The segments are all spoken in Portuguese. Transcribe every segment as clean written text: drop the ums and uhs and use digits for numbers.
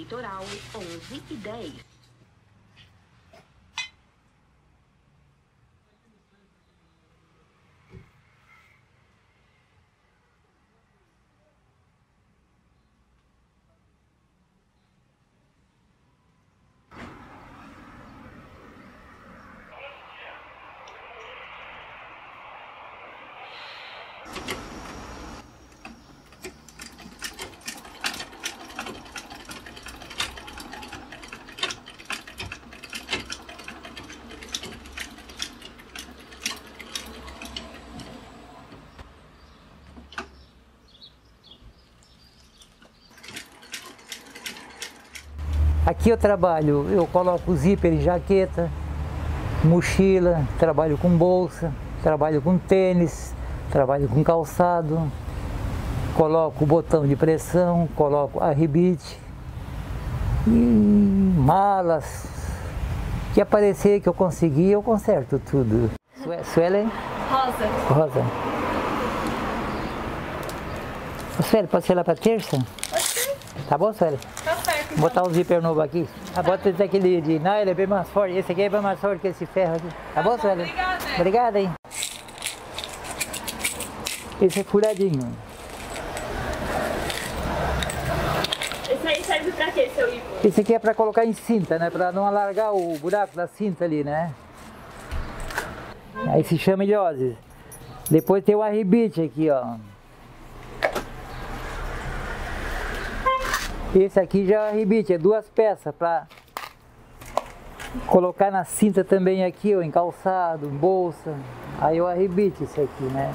Eleitoral 11:10. Aqui eu trabalho, eu coloco zíper em jaqueta, mochila, trabalho com bolsa, trabalho com tênis, trabalho com calçado, coloco botão de pressão, coloco arrebite e malas. Que aparecer que eu conseguir, eu conserto tudo. Suelen? Rosa. Rosa. Ô, Suelen, pode ser lá para terça? Pode ser. Tá bom, Suelen? Tá certo. Vou botar o zíper novo aqui. Bota esse aquele de... Não, ele é bem mais forte. Esse aqui é bem mais forte que esse ferro aqui. Tá bom, Suelen? Obrigada. Obrigada, hein? Esse é furadinho. Esse aí serve pra quê, seu Ivo? Esse aqui é para colocar em cinta, né? Para não alargar o buraco da cinta ali, né? Aí se chama ilhoses. Depois tem o arrebite aqui, ó. Esse aqui já é arrebite, é 2 peças para colocar na cinta também aqui, ó, em calçado, em bolsa. Aí o arrebite esse aqui, né?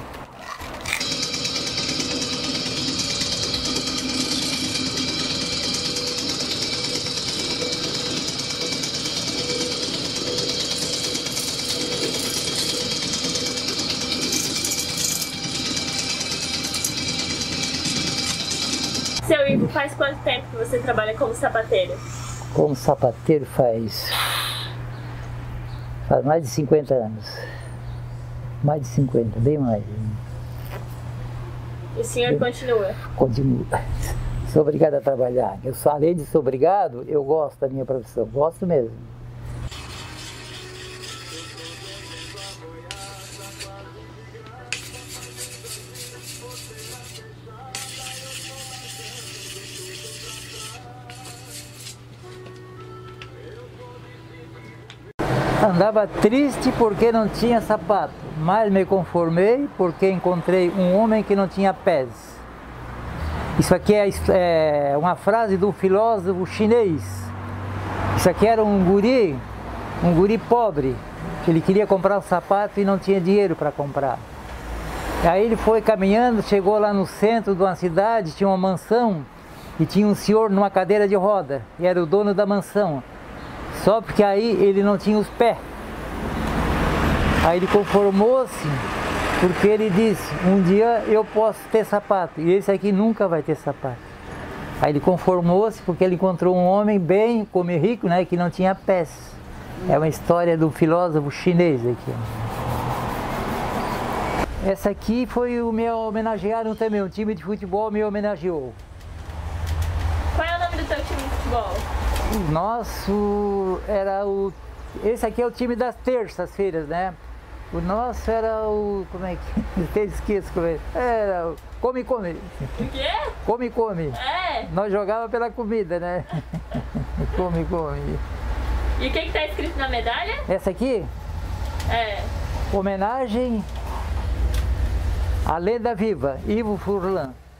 Seu Ivo, faz quanto tempo que você trabalha como sapateiro? Como sapateiro faz mais de 50 anos. Mais de 50, bem mais. E o senhor continua? Continuo. Sou obrigado a trabalhar. Além de ser obrigado, eu gosto da minha profissão. Gosto mesmo. Andava triste porque não tinha sapato, mas me conformei porque encontrei um homem que não tinha pés. Isso aqui é uma frase do filósofo chinês. Isso aqui era um guri pobre, que ele queria comprar um sapato e não tinha dinheiro para comprar. Aí ele foi caminhando, chegou lá no centro de uma cidade, tinha uma mansão e tinha um senhor numa cadeira de roda, e era o dono da mansão. Só porque aí ele não tinha os pés. Aí ele conformou-se, porque ele disse, um dia eu posso ter sapato, e esse aqui nunca vai ter sapato. Aí ele conformou-se porque ele encontrou um homem bem, como rico, né, que não tinha pés. É uma história do filósofo chinês aqui. Essa aqui foi o meu homenagearam também, um time de futebol me homenageou. Qual é o nome do teu time de futebol? O nosso era o... Esse aqui é o time das terças-feiras, né? O nosso era o... Como é que... Até esqueço como é. Era o... Come, come. O quê? Come, come. É. Nós jogávamos pela comida, né? Come, come. E o que está escrito na medalha? Essa aqui? É. Homenagem à lenda viva, Ivo Furlan.